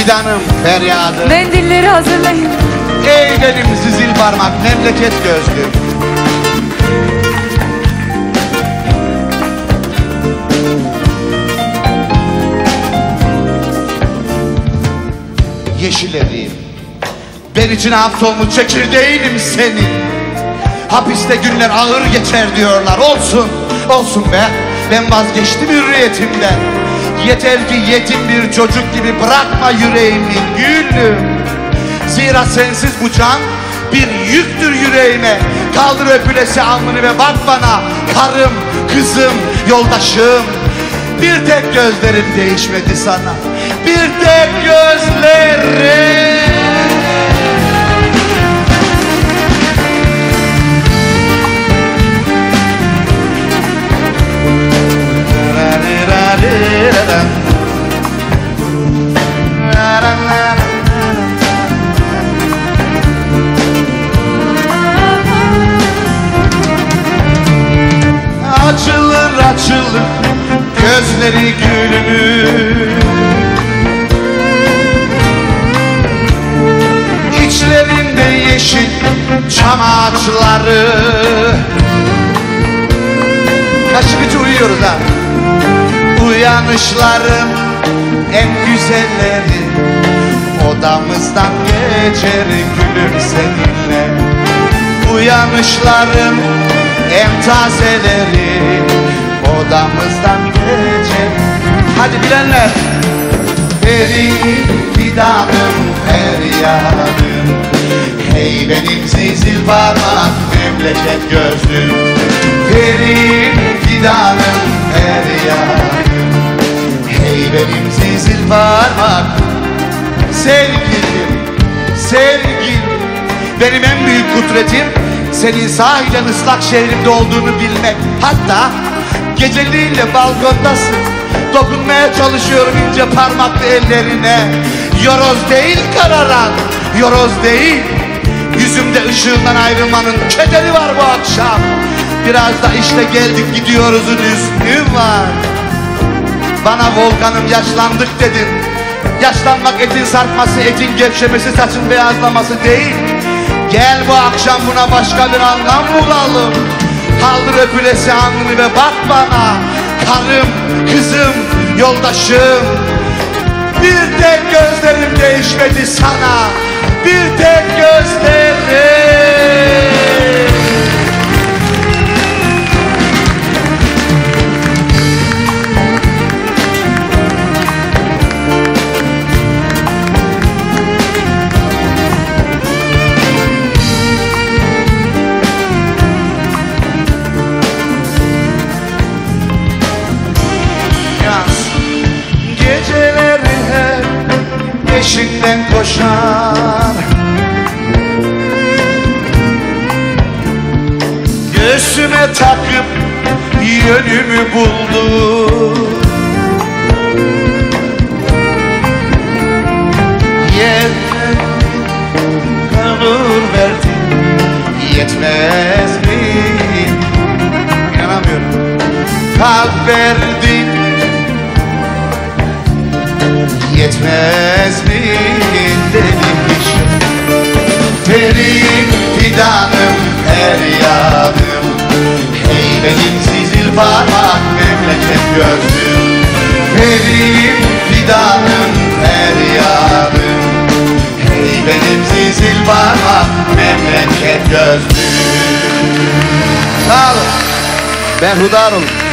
fidanım feryadım. Mendilleri hazırlayın. Ey benim zizil parmak memleket gözlüm. Yeşil eriğim, ben için hapsolmuş çekirdeğinim senin. Hapiste günler ağır geçer diyorlar. Olsun, olsun be. Ben vazgeçtim hürriyetimden. Yeter ki yetim bir çocuk gibi bırakma yüreğimi gülüm. Zira sensiz bu can bir yüktür yüreğime. Kaldır öpülesi alnını ve bak bana. Karım, kızım, yoldaşım. Bir tek gözlerim değişmedi sana. Bir tek gözlerim. Açılır açılır gözleri gülümün, İçlerinde yeşil çam ağaçları. Kaşıkçı uyuyoruz ha. Uyanışların en güzelleri odamızdan geçer gülüm seninle. Uyanışların en tazeleri odamızdan geçer. Hadi bilenler. Ferim fidanım feryadım, hey benim zizil parmak memleket gözlüm. Ferim fidanım feryadım, hey benim zizil parmak. Sevgilim, sevgilim, benim en büyük kudretim senin sahiden ıslak şehrimde olduğunu bilmek. Hatta geceliğinle balkondasın, dokunmaya çalışıyorum ince parmaklı ellerine. Yoroz değil kararan, yoroz değil. Yüzümde ışığından ayrılmanın kederi var bu akşam. Biraz da işte geldik gidiyoruzun üstü var. Bana volkanım yaşlandık dedin. Yaşlanmak etin sarkması, etin gevşemesi, saçın beyazlaması değil. Gel bu akşam buna başka bir anlam bulalım. Kaldır öpülesi alnını ve bak bana. Karım, kızım, yoldaşım. Bir tek gözlerim değişmedi sana. Bir tek gözlerim. Geceleri hep peşinden koşar, göğsüme takıp yönümü buldu. Yerine kanır verdin, yetmez mi? İnanamıyorum. Kalp verdin, yetmez mi demiş. Ferim fidanım feryadım, hey benim zizil parmak memleket gözlüm. Ferim fidanım feryadım, hey benim zizil parmak memleket gözlüm. Sağ olun. Ben Hudar olun.